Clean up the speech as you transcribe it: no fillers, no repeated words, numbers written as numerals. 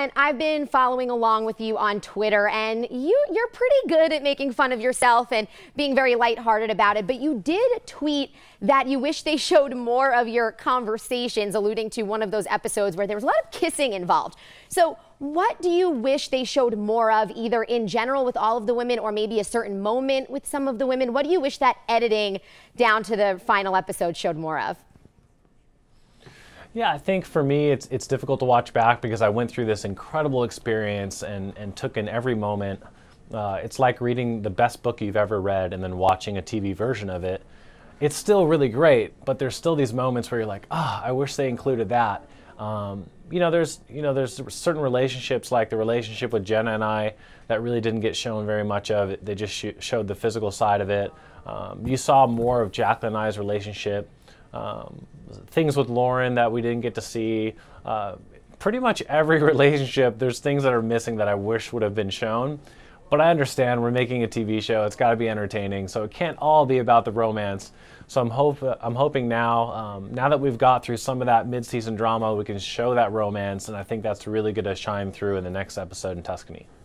And I've been following along with you on Twitter, and you're pretty good at making fun of yourself and being very lighthearted about it. But you did tweet that you wish they showed more of your conversations, alluding to one of those episodes where there was a lot of kissing involved. So what do you wish they showed more of, either in general with all of the women or maybe a certain moment with some of the women? What do you wish that editing down to the final episode showed more of? Yeah, I think for me it's difficult to watch back because I went through this incredible experience and took in every moment. It's like reading the best book you've ever read and then watching a TV version of it. It's still really great, but there's still these moments where you're like, I wish they included that. There's certain relationships, like the relationship with Jenna and I, that really didn't get shown very much of. They just showed the physical side of it. You saw more of Jacqueline and I's relationship. Things with Lauren that we didn't get to see. Pretty much every relationship, there's things that are missing that I wish would have been shown. But I understand we're making a TV show. It's got to be entertaining, so it can't all be about the romance. So I'm hoping now that we've got through some of that mid-season drama, we can show that romance, and I think that's really going to shine through in the next episode in Tuscany.